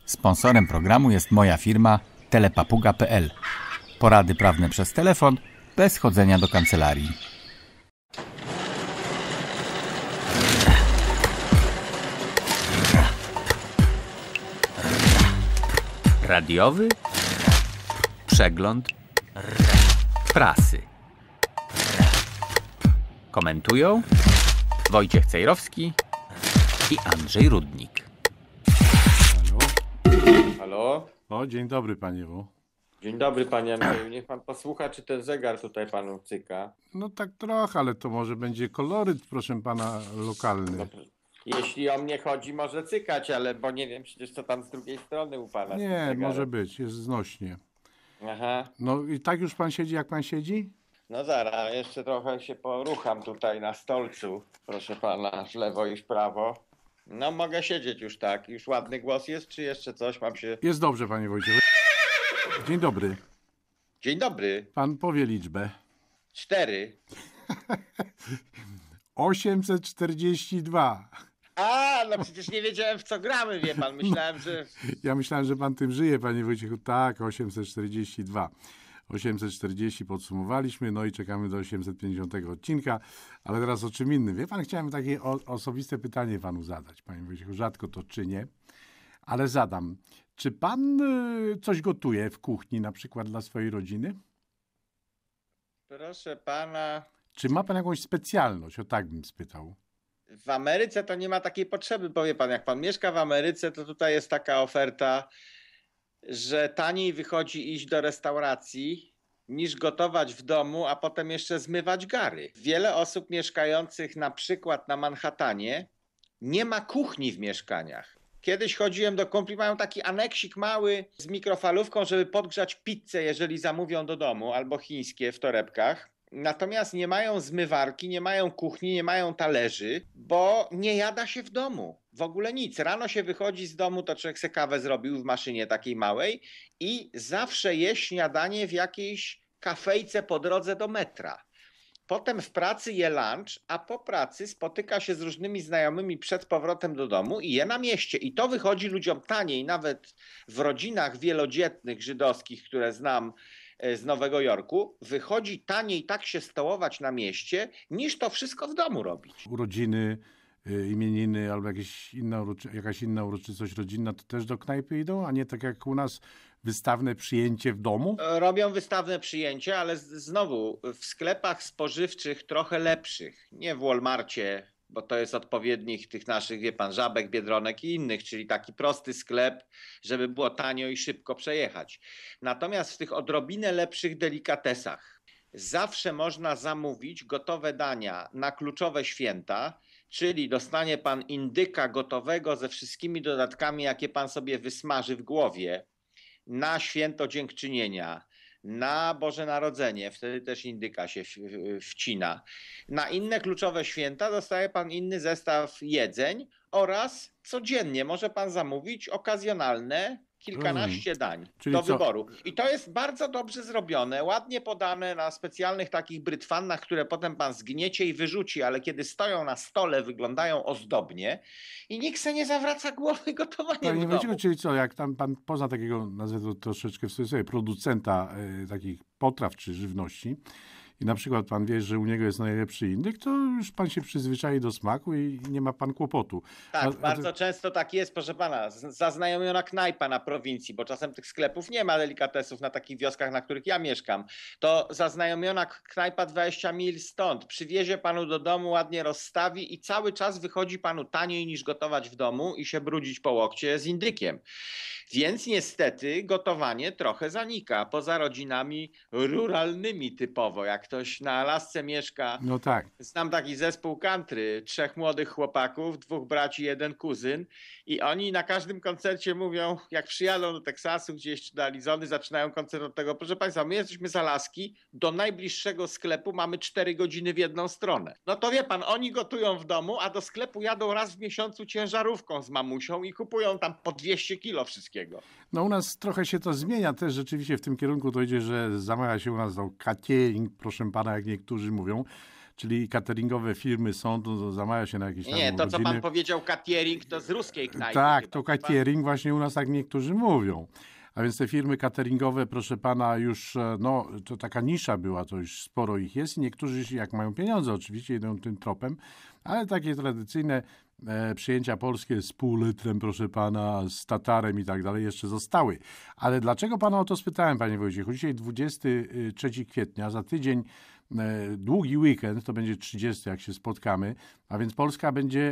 Sponsorem programu jest moja firma telepapuga.pl. Porady prawne przez telefon, bez chodzenia do kancelarii. Radiowy przegląd prasy. Komentują Wojciech Cejrowski i Andrzej Rudnik. Halo? O, dzień dobry panie W. Dzień dobry panie Andrzeju. Niech pan posłucha, czy ten zegar tutaj panu cyka. No tak trochę, ale to może będzie koloryt, proszę pana, lokalny. Jeśli o mnie chodzi, może cykać, ale bo nie wiem przecież co tam z drugiej strony u pana. Nie, może być, jest znośnie. Aha. No i tak już pan siedzi, jak pan siedzi? No zaraz, jeszcze trochę się porucham tutaj na stolcu, proszę pana, w lewo i w prawo. No mogę siedzieć już tak. Już ładny głos jest, czy jeszcze coś mam się... Jest dobrze, panie Wojciech. Dzień dobry. Dzień dobry. Pan powie liczbę. 4. 842. A, no przecież nie wiedziałem w co gramy, wie pan. Myślałem, że... Ja myślałem, że pan tym żyje, panie Wojciechu. Tak, 842. 840 podsumowaliśmy, no i czekamy do 850 odcinka, ale teraz o czym innym. Wie pan, chciałem takie osobiste pytanie panu zadać, panie Wojciechu, rzadko to czynię, ale zadam. Czy pan coś gotuje w kuchni, na przykład dla swojej rodziny? Proszę pana... Czy ma pan jakąś specjalność? O tak bym spytał. W Ameryce to nie ma takiej potrzeby, powie pan, jak pan mieszka w Ameryce, to tutaj jest taka oferta, że taniej wychodzi iść do restauracji niż gotować w domu, a potem jeszcze zmywać gary. Wiele osób mieszkających na przykład na Manhattanie nie ma kuchni w mieszkaniach. Kiedyś chodziłem do kumpli, mają taki aneksik mały z mikrofalówką, żeby podgrzać pizzę, jeżeli zamówią do domu, albo chińskie w torebkach. Natomiast nie mają zmywarki, nie mają kuchni, nie mają talerzy, bo nie jada się w domu. W ogóle nic. Rano się wychodzi z domu, to człowiek se kawę zrobił w maszynie takiej małej i zawsze je śniadanie w jakiejś kafejce po drodze do metra. Potem w pracy je lunch, a po pracy spotyka się z różnymi znajomymi przed powrotem do domu i je na mieście. I to wychodzi ludziom taniej, nawet w rodzinach wielodzietnych żydowskich, które znam z Nowego Jorku, wychodzi taniej tak się stołować na mieście, niż to wszystko w domu robić. Urodziny, imieniny albo jakaś inna uroczystość rodzinna, to też do knajpy idą, a nie tak jak u nas wystawne przyjęcie w domu? Robią wystawne przyjęcie, ale znowu w sklepach spożywczych trochę lepszych, nie w Walmarcie, bo to jest odpowiednik tych naszych, wie pan, Żabek, Biedronek i innych, czyli taki prosty sklep, żeby było tanio i szybko przejechać. Natomiast w tych odrobinę lepszych delikatesach zawsze można zamówić gotowe dania na kluczowe święta, czyli dostanie pan indyka gotowego ze wszystkimi dodatkami, jakie pan sobie wysmaży w głowie na święto dziękczynienia, na Boże Narodzenie, wtedy też indyka się wcina. Na inne kluczowe święta dostaje pan inny zestaw jedzeń oraz codziennie może pan zamówić okazjonalne kilkanaście dań do wyboru. I to jest bardzo dobrze zrobione, ładnie podane na specjalnych takich brytwannach, które potem pan zgniecie i wyrzuci, ale kiedy stoją na stole, wyglądają ozdobnie i nikt se nie zawraca głowy gotowaniem w domu. Czyli co, jak tam pan pozna takiego, nazwę to troszeczkę w cudzysłowie, producenta takich potraw czy żywności, i na przykład pan wie, że u niego jest najlepszy indyk, to już pan się przyzwyczai do smaku i nie ma pan kłopotu. Tak, bardzo często tak jest, proszę pana. Zaznajomiona knajpa na prowincji, bo czasem tych sklepów nie ma delikatesów na takich wioskach, na których ja mieszkam. To zaznajomiona knajpa 20 mil stąd. Przywiezie panu do domu, ładnie rozstawi i cały czas wychodzi panu taniej niż gotować w domu i się brudzić po łokcie z indykiem. Więc niestety gotowanie trochę zanika, poza rodzinami ruralnymi typowo. Jak ktoś na Alasce mieszka, no tak. Znam taki zespół country, 3 młodych chłopaków, 2 braci, 1 kuzyn i oni na każdym koncercie mówią, jak przyjadą do Teksasu gdzieś czy do Arizony, zaczynają koncert od tego, proszę państwa, my jesteśmy z Alaski, do najbliższego sklepu mamy 4 godziny w jedną stronę. No to wie pan, oni gotują w domu, a do sklepu jadą raz w miesiącu ciężarówką z mamusią i kupują tam po 200 kilo wszystkiego. No u nas trochę się to zmienia też rzeczywiście w tym kierunku, to idzie, że zamawia się u nas catering, proszę pana, jak niektórzy mówią, czyli cateringowe firmy są, to zamawia się na jakieś tam Nie, to co godziny. pan powiedział catering, to z ruskiej knajpy. Tak, chyba. to catering właśnie u nas tak niektórzy mówią. A więc te firmy cateringowe, proszę pana, już, no, to taka nisza była, to już sporo ich jest i niektórzy, jak mają pieniądze, oczywiście idą tym tropem, ale takie tradycyjne przyjęcia polskie z pół litrem, proszę pana, z tatarem i tak dalej jeszcze zostały. Ale dlaczego pana o to spytałem, panie Wojciechu? Dzisiaj 23 kwietnia, za tydzień długi weekend, to będzie 30, jak się spotkamy, a więc Polska będzie,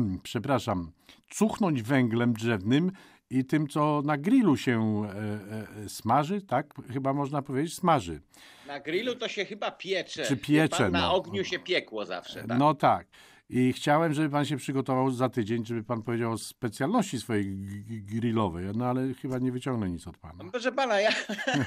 cuchnąć węglem drzewnym i tym, co na grillu się smaży, tak? Chyba można powiedzieć, smaży. Na grillu to się chyba piecze. Czy piecze, Pan, na no. ogniu się piekło zawsze. Tak? No tak. I chciałem, żeby pan się przygotował za tydzień, żeby pan powiedział o specjalności swojej grillowej, no ale chyba nie wyciągnę nic od pana. Proszę pana, ja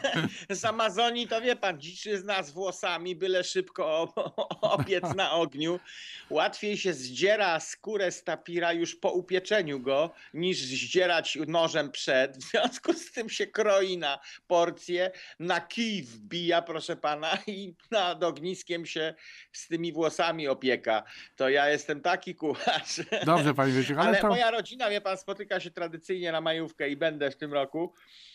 z Amazonii to wie pan, dziczyzna z włosami, byle szybko opiec na ogniu. Łatwiej się zdziera skórę z tapira już po upieczeniu go, niż zdzierać nożem przed. W związku z tym się kroi na porcję, na kij wbija, proszę pana, i nad ogniskiem się z tymi włosami opieka. To ja jestem taki kucharz. Dobrze, panie Wojciech, Ale to... moja rodzina, wie pan, spotyka się tradycyjnie na majówkę i będę w tym roku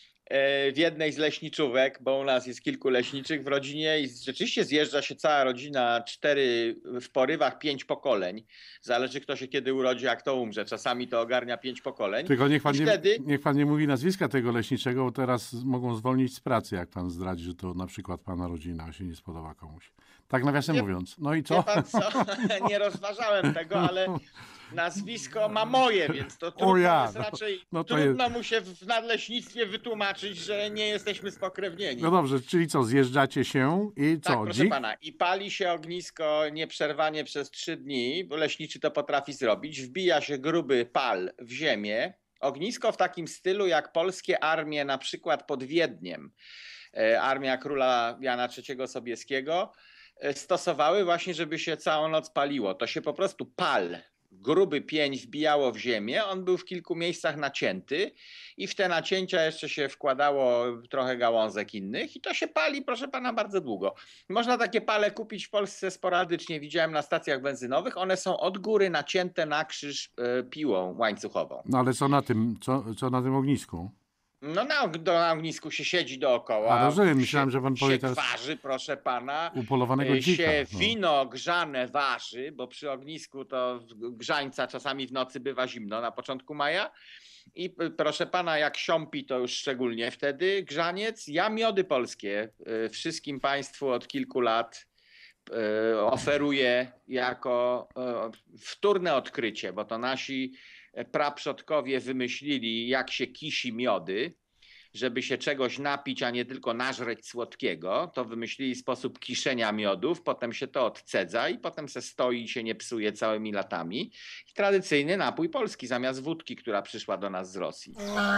w jednej z leśniczówek, bo u nas jest kilku leśniczych w rodzinie i rzeczywiście zjeżdża się cała rodzina, 4, w porywach 5 pokoleń. Zależy, kto się kiedy urodzi, a kto umrze. Czasami to ogarnia 5 pokoleń. Tylko niech pan, wtedy... niech pan nie mówi nazwiska tego leśniczego, bo teraz mogą zwolnić z pracy, jak pan zdradzi, że to na przykład pana rodzina się nie spodoba komuś. Tak nawiasem mówiąc. No i co? Wie pan co? Nie rozważałem tego, ale nazwisko ma moje, więc to trudno jest raczej, trudno mu się w nadleśnictwie wytłumaczyć, że nie jesteśmy spokrewnieni. No dobrze, czyli co, zjeżdżacie się i co? Tak, proszę pana, i pali się ognisko nieprzerwanie przez 3 dni, bo leśniczy to potrafi zrobić, wbija się gruby pal w ziemię, ognisko w takim stylu jak polskie armie na przykład pod Wiedniem, armia króla Jana III Sobieskiego, stosowały właśnie, żeby się całą noc paliło. To się po prostu gruby pień wbijało w ziemię, on był w kilku miejscach nacięty i w te nacięcia jeszcze się wkładało trochę gałązek innych i to się pali, proszę pana, bardzo długo. Można takie pale kupić w Polsce sporadycznie, widziałem na stacjach benzynowych, one są od góry nacięte na krzyż piłą łańcuchową. No ale co na tym, co na tym ognisku? No na ognisku się siedzi dookoła. A rozumiem, myślałem, że pan powie teraz... waży, proszę pana. Upolowanego dzika. Się wino grzane waży, bo przy ognisku to grzańca czasami w nocy bywa zimno na początku maja. I proszę pana, jak siąpi, to już szczególnie wtedy grzaniec. Ja miody polskie wszystkim państwu od kilku lat oferuję jako wtórne odkrycie, bo to nasi praprzodkowie wymyślili, jak się kisi miody, żeby się czegoś napić, a nie tylko nażreć słodkiego. To wymyślili sposób kiszenia miodów, potem się to odcedza i potem se stoi i się nie psuje całymi latami. I tradycyjny napój polski zamiast wódki, która przyszła do nas z Rosji.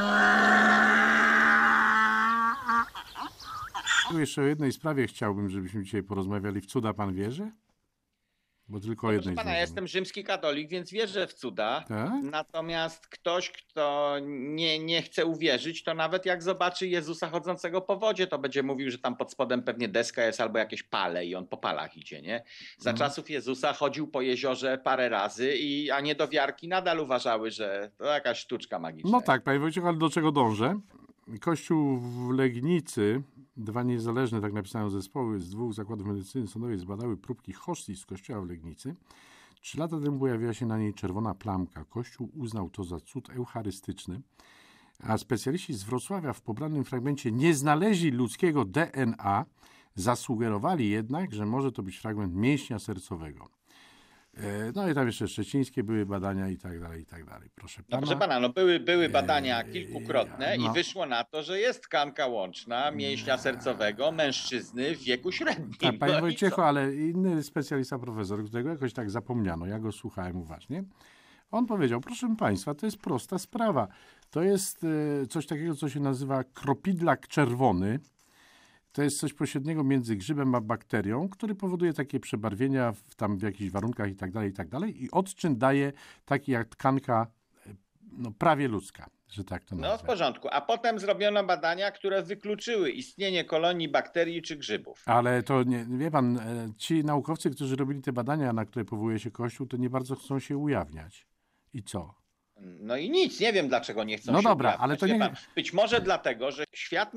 Jeszcze o jednej sprawie chciałbym, żebyśmy dzisiaj porozmawiali. W cuda pan wierzy? Bo tylko jednej. Proszę pana, ja jestem rzymski katolik, więc wierzę w cuda. Tak? Natomiast ktoś, kto nie chce uwierzyć, to nawet jak zobaczy Jezusa chodzącego po wodzie, to będzie mówił, że tam pod spodem pewnie deska jest albo jakieś pale i on po palach idzie, nie? Za czasów Jezusa chodził po jeziorze parę razy, a niedowiarki nadal uważały, że to jakaś sztuczka magiczna. No tak, panie Wojciech, ale do czego dążę? Kościół w Legnicy, 2 niezależne, tak napisane zespoły z 2 zakładów medycyny sądowej zbadały próbki hostii z kościoła w Legnicy. 3 lata temu pojawiła się na niej czerwona plamka. Kościół uznał to za cud eucharystyczny, a specjaliści z Wrocławia w pobranym fragmencie nie znaleźli ludzkiego DNA, zasugerowali jednak, że może to być fragment mięśnia sercowego. No i tam jeszcze szczecińskie były badania i tak dalej, i tak dalej. Proszę pana. No proszę pana, no były badania kilkukrotne i wyszło na to, że jest tkanka łączna mięśnia sercowego mężczyzny w wieku średnim. Tak, panie Wojciechu, ale inny specjalista, profesor, którego jakoś tak zapomniano, ja go słuchałem uważnie, on powiedział, proszę państwa, to jest prosta sprawa. To jest coś takiego, co się nazywa kropidlak czerwony. To jest coś pośredniego między grzybem a bakterią, który powoduje takie przebarwienia w jakichś warunkach i tak dalej, i odczyn daje taki jak tkanka prawie ludzka. że tak to No nazwę. w porządku. A potem zrobiono badania, które wykluczyły istnienie kolonii bakterii czy grzybów. Ale to nie, wie pan, ci naukowcy, którzy robili te badania, na które powołuje się Kościół, to nie bardzo chcą się ujawniać. I co? No i nic, nie wiem dlaczego nie chcą No się dobra, ujawniać. ale to Wie nie- pan, być może dlatego, że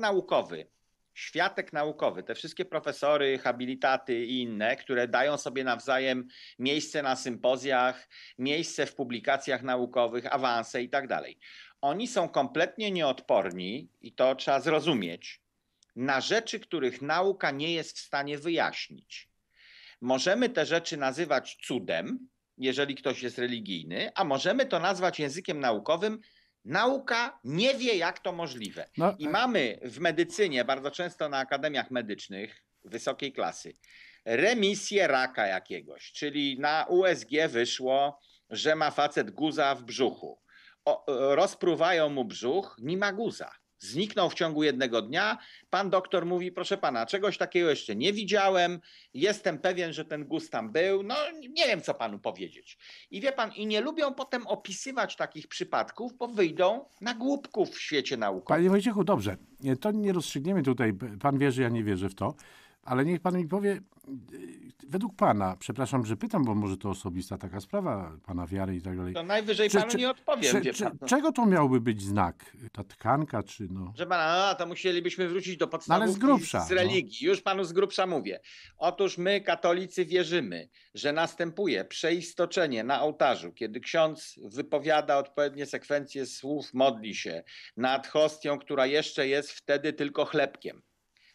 światek naukowy, te wszystkie profesory, habilitaty i inne, które dają sobie nawzajem miejsce na sympozjach, miejsce w publikacjach naukowych, awanse i tak dalej. Oni są kompletnie nieodporni, i to trzeba zrozumieć, na rzeczy, których nauka nie jest w stanie wyjaśnić. Możemy te rzeczy nazywać cudem, jeżeli ktoś jest religijny, a możemy to nazwać językiem naukowym. Nauka nie wie, jak to możliwe. No, I mamy w medycynie, bardzo często na akademiach medycznych wysokiej klasy, remisję raka jakiegoś, czyli na USG wyszło, że ma facet guza w brzuchu. Rozpruwają mu brzuch, nie ma guza. Zniknął w ciągu jednego dnia. Pan doktor mówi, proszę pana, czegoś takiego jeszcze nie widziałem, jestem pewien, że ten guz tam był, no nie wiem, co panu powiedzieć. I wie pan, i nie lubią potem opisywać takich przypadków, bo wyjdą na głupków w świecie naukowym. Panie Wojciechu, dobrze, to nie rozstrzygniemy tutaj, pan wierzy, ja nie wierzę w to, ale niech pan mi powie, według pana, przepraszam, że pytam, bo może to osobista taka sprawa, pana wiary i tak dalej. To najwyżej panu nie odpowiem, wie pan. Czego to miałby być znak? Ta tkanka, czy no... Że pana, to musielibyśmy wrócić do podstawówki z grubsza, z religii. Już panu z grubsza mówię. Otóż my, katolicy, wierzymy, że następuje przeistoczenie na ołtarzu, kiedy ksiądz wypowiada odpowiednie sekwencje słów, modli się nad hostią, która jeszcze jest wtedy tylko chlebkiem.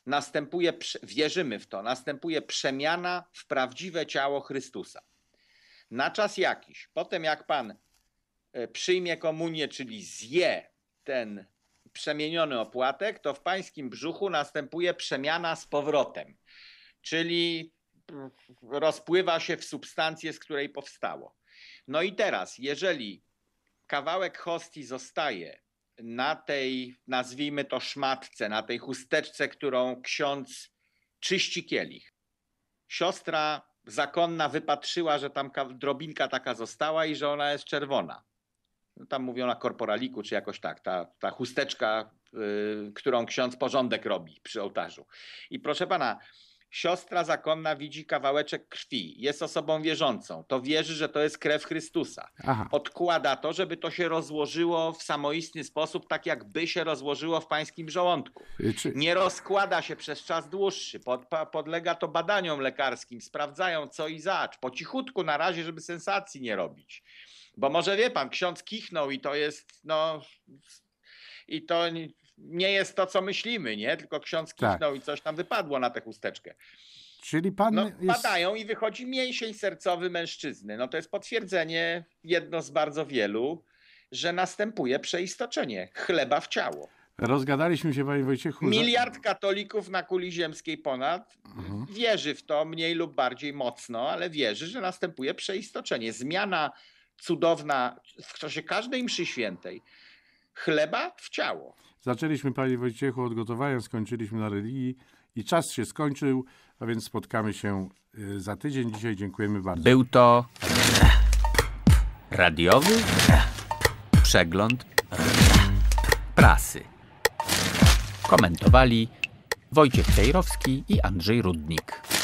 Wierzymy w to, następuje przemiana w prawdziwe ciało Chrystusa. Na czas jakiś. Potem jak pan przyjmie komunię, czyli zje ten przemieniony opłatek, to w pańskim brzuchu następuje przemiana z powrotem, czyli rozpływa się w substancję, z której powstało. No i teraz, jeżeli kawałek hostii zostaje na tej, nazwijmy to szmatce, na tej chusteczce, którą ksiądz czyści kielich, siostra zakonna wypatrzyła, że tam drobinka taka została i że ona jest czerwona. No tam mówią na korporaliku, czy jakoś tak, ta chusteczka, którą ksiądz porządek robi przy ołtarzu. I proszę pana, siostra zakonna widzi kawałeczek krwi, jest osobą wierzącą, to wierzy, że to jest krew Chrystusa. Aha. Odkłada to, żeby to się rozłożyło w samoistny sposób, tak jakby się rozłożyło w pańskim żołądku. Nie rozkłada się przez czas dłuższy, podlega to badaniom lekarskim, sprawdzają co i zacz, po cichutku na razie, żeby sensacji nie robić. Bo może wie pan, ksiądz kichnął i to jest, no, i to nie jest to, co myślimy, nie? Tylko ksiądz kichnął i coś tam wypadło na tę chusteczkę. Czyli pan No, jest... badają i wychodzi mięsień sercowy mężczyzny. No to jest potwierdzenie, jedno z bardzo wielu, że następuje przeistoczenie chleba w ciało. Rozgadaliśmy się, panie Wojciechu. 1 miliard katolików na kuli ziemskiej ponad wierzy w to mniej lub bardziej mocno, ale wierzy, że następuje przeistoczenie. Zmiana cudowna w czasie każdej mszy świętej. Chleba w ciało. Zaczęliśmy, panie Wojciechu, od gotowania, skończyliśmy na religii i czas się skończył, a więc spotkamy się za tydzień. Dzisiaj dziękujemy bardzo. Był to radiowy przegląd prasy. Komentowali Wojciech Cejrowski i Andrzej Rudnik.